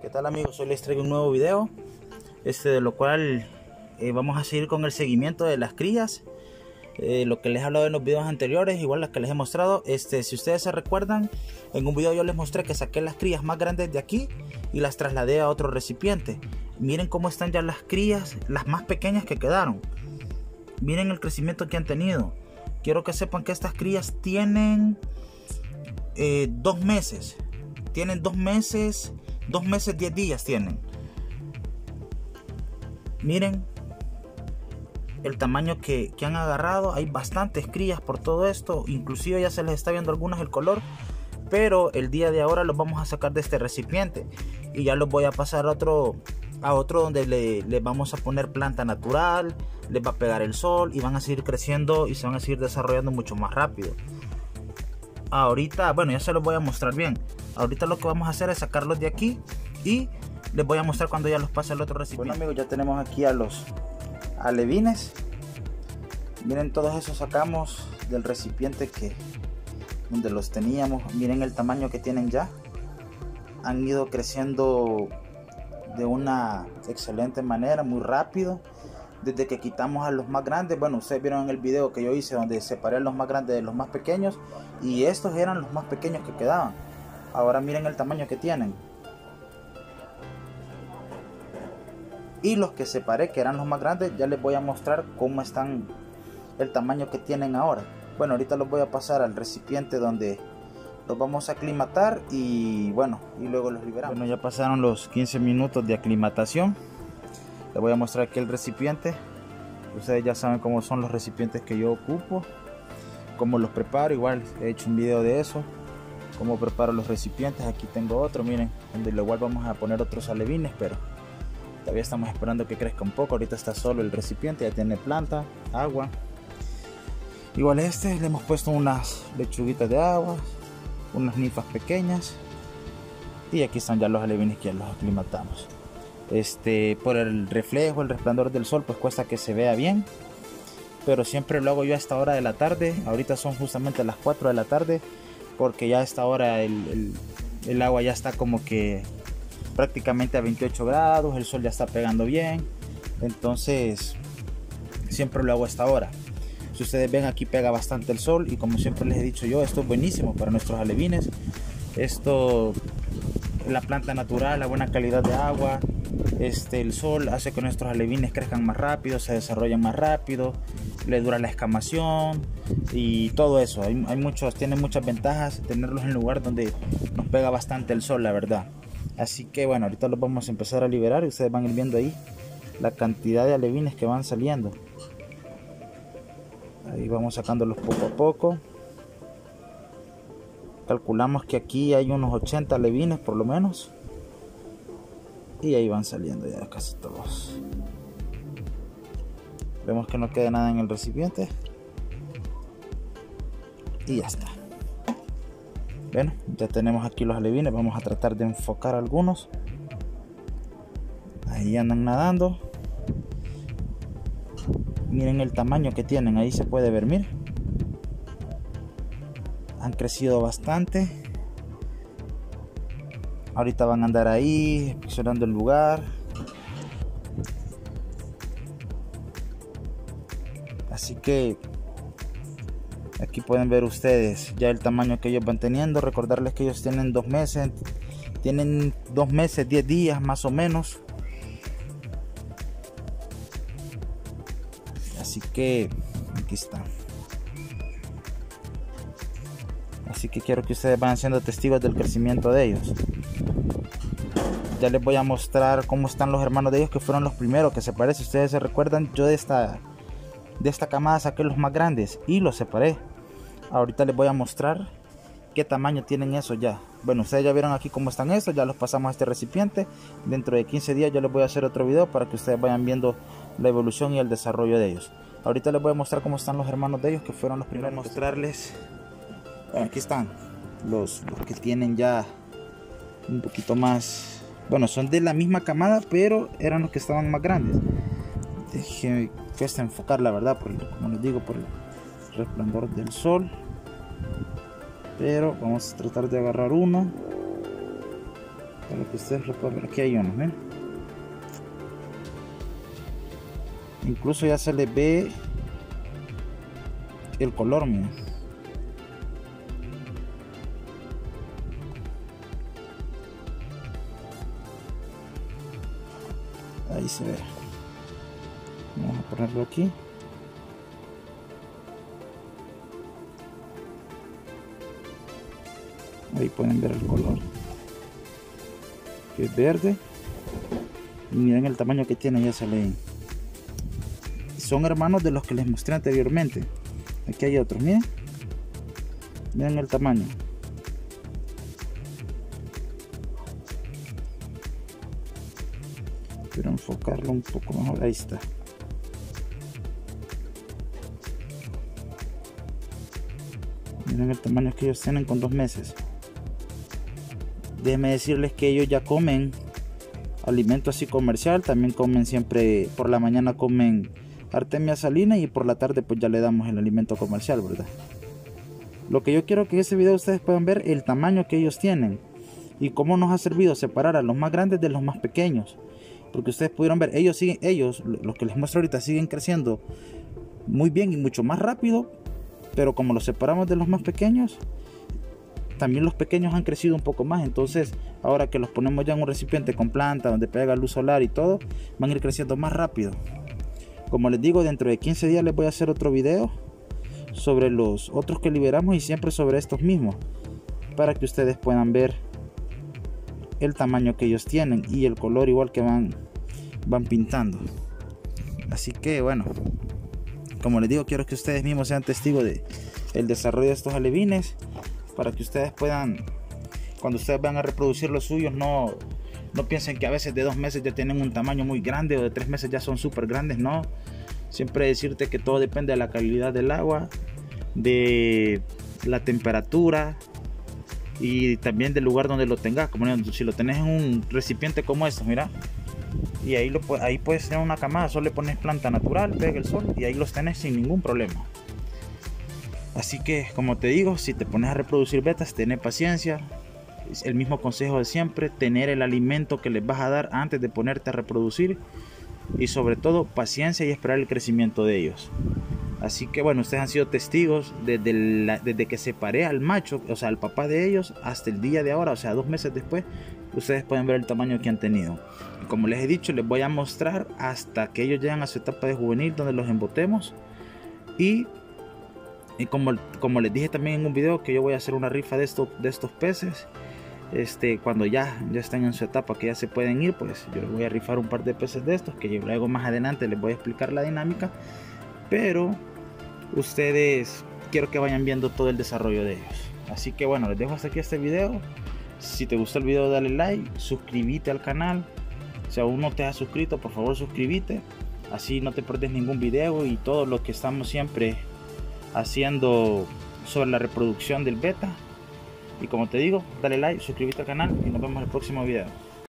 ¿Qué tal, amigos? Hoy les traigo un nuevo video, de lo cual vamos a seguir con el seguimiento de las crías. Lo que les he hablado en los videos anteriores, igual las que les he mostrado. Si ustedes se recuerdan, en un video yo les mostré que saqué las crías más grandes de aquí y las trasladé a otro recipiente. Miren cómo están ya las crías, las más pequeñas que quedaron. Miren el crecimiento que han tenido. Quiero que sepan que estas crías tienen 2 meses. Tienen 2 meses, 10 días tienen. Miren el tamaño que han agarrado. Hay bastantes crías por todo esto. Inclusive ya se les está viendo algunas el color. Pero el día de ahora los vamos a sacar de este recipiente. Y ya los voy a pasar a otro donde les vamos a poner planta natural. Les va a pegar el sol y van a seguir creciendo y se van a seguir desarrollando mucho más rápido. Ahorita, bueno, ya se los voy a mostrar bien. Ahorita lo que vamos a hacer es sacarlos de aquí y les voy a mostrar cuando ya los pase al otro recipiente. Bueno, amigos, ya tenemos aquí a los alevines. Miren, todos esos sacamos del recipiente donde los teníamos. Miren el tamaño que tienen ya. Han ido creciendo de una excelente manera, muy rápido. Desde que quitamos a los más grandes, bueno, ustedes vieron en el video que yo hice donde separé a los más grandes de los más pequeños, y estos eran los más pequeños que quedaban. Ahora miren el tamaño que tienen. Y los que separé, que eran los más grandes, ya les voy a mostrar cómo están, el tamaño que tienen ahora. Bueno, ahorita los voy a pasar al recipiente donde los vamos a aclimatar y bueno, y luego los liberamos. Bueno, ya pasaron los 15 minutos de aclimatación. Les voy a mostrar aquí el recipiente. Ustedes ya saben cómo son los recipientes que yo ocupo, cómo los preparo. Igual he hecho un video de eso, cómo preparo los recipientes. Aquí tengo otro, miren, donde igual vamos a poner otros alevines, pero todavía estamos esperando que crezca un poco. Ahorita está solo el recipiente, ya tiene planta, agua. Igual le hemos puesto unas lechuguitas de agua, unas ninfas pequeñas, y aquí están ya los alevines que ya los aclimatamos. Por el reflejo, el resplandor del sol, pues cuesta que se vea bien, pero siempre lo hago yo a esta hora de la tarde. Ahorita son justamente las 4 de la tarde, porque ya a esta hora el agua ya está como que prácticamente a 28 grados, el sol ya está pegando bien, entonces siempre lo hago a esta hora. Si ustedes ven, aquí pega bastante el sol, y como siempre les he dicho yo, esto es buenísimo para nuestros alevines. La planta natural, la buena calidad de agua, el sol hace que nuestros alevines crezcan más rápido, se desarrollen más rápido, le dura la escamación y todo eso. Tiene muchas ventajas tenerlos en un lugar donde nos pega bastante el sol, la verdad. Así que bueno, ahorita los vamos a empezar a liberar y ustedes van a ir viendo ahí la cantidad de alevines que van saliendo. Ahí vamos sacándolos poco a poco. Calculamos que aquí hay unos 80 alevines por lo menos. Y ahí van saliendo ya casi todos. Vemos que no queda nada en el recipiente. Y ya está. Bueno, ya tenemos aquí los alevines. Vamos a tratar de enfocar algunos. Ahí andan nadando. Miren el tamaño que tienen. Ahí se puede ver, miren. Han crecido bastante. Ahorita van a andar ahí inspeccionando el lugar. Así que aquí pueden ver ustedes ya el tamaño que ellos van teniendo. Recordarles que ellos tienen 2 meses. Tienen 2 meses, 10 días más o menos. Así que aquí están. Así que quiero que ustedes vayan siendo testigos del crecimiento de ellos. Ya les voy a mostrar cómo están los hermanos de ellos, que fueron los primeros que separé. Si ustedes se recuerdan, yo de esta camada saqué los más grandes y los separé. Ahorita les voy a mostrar qué tamaño tienen esos ya. Bueno, ustedes ya vieron aquí cómo están estos, ya los pasamos a este recipiente. Dentro de 15 días yo les voy a hacer otro video para que ustedes vayan viendo la evolución y el desarrollo de ellos. Ahorita les voy a mostrar cómo están los hermanos de ellos, que fueron los primeros. Mostrarles. Aquí están los que tienen ya un poquito más. Bueno, son de la misma camada, pero eran los que estaban más grandes. Déjenme enfocar, la verdad, como les digo, por el resplandor del sol. Pero vamos a tratar de agarrar uno. para que ustedes lo puedan ver. Aquí hay uno, ¿ven? Incluso ya se les ve el color, miren. Ahí se ve. Vamos a ponerlo aquí. Ahí pueden ver el color, que es verde. Y miren el tamaño que tiene, ya se leen. Son hermanos de los que les mostré anteriormente. Aquí hay otros, miren. Miren el tamaño. Quiero enfocarlo un poco mejor. Ahí está. Miren el tamaño que ellos tienen con 2 meses. Déjenme decirles que ellos ya comen alimento así comercial. También comen siempre, por la mañana comen artemia salina y por la tarde pues ya le damos el alimento comercial, ¿verdad? Lo que yo quiero que en este video ustedes puedan ver el tamaño que ellos tienen y cómo nos ha servido separar a los más grandes de los más pequeños. Porque ustedes pudieron ver, ellos, los que les muestro ahorita, siguen creciendo muy bien y mucho más rápido. Pero como los separamos de los más pequeños, también los pequeños han crecido un poco más. Entonces ahora que los ponemos ya en un recipiente con planta donde pega luz solar y todo, van a ir creciendo más rápido. Como les digo, dentro de 15 días les voy a hacer otro video sobre los otros que liberamos y siempre sobre estos mismos, para que ustedes puedan ver el tamaño que ellos tienen y el color igual que van pintando. Así que bueno, como les digo, quiero que ustedes mismos sean testigos de el desarrollo de estos alevines, para que ustedes puedan, cuando ustedes van a reproducir los suyos, no piensen que a veces de 2 meses ya tienen un tamaño muy grande o de 3 meses ya son súper grandes. No, siempre decirte que todo depende de la calidad del agua, de la temperatura y también del lugar donde lo tengas. Como si lo tenés en un recipiente como estos, mira, y ahí puedes tener una camada, solo le pones planta natural, pega el sol y ahí los tenés sin ningún problema. Así que, como te digo, si te pones a reproducir betas, tené paciencia. Es el mismo consejo de siempre: tener el alimento que les vas a dar antes de ponerte a reproducir, y sobre todo paciencia y esperar el crecimiento de ellos. Así que bueno, ustedes han sido testigos desde que separé al macho, o sea al papá de ellos, hasta el día de ahora, o sea 2 meses después. Ustedes pueden ver el tamaño que han tenido. Y como les he dicho, les voy a mostrar hasta que ellos lleguen a su etapa de juvenil, donde los embotemos. Y como les dije también en un video, que yo voy a hacer una rifa de estos peces. Cuando ya estén en su etapa, que ya se pueden ir, pues yo les voy a rifar un par de peces de estos, que luego más adelante les voy a explicar la dinámica. Pero ustedes quiero que vayan viendo todo el desarrollo de ellos. Así que bueno, les dejo hasta aquí este video. Si te gustó el video, dale like, suscríbete al canal. Si aún no te has suscrito, por favor suscríbete, así no te pierdes ningún video y todo lo que estamos siempre haciendo sobre la reproducción del beta. Y como te digo, dale like, suscríbete al canal y nos vemos en el próximo video.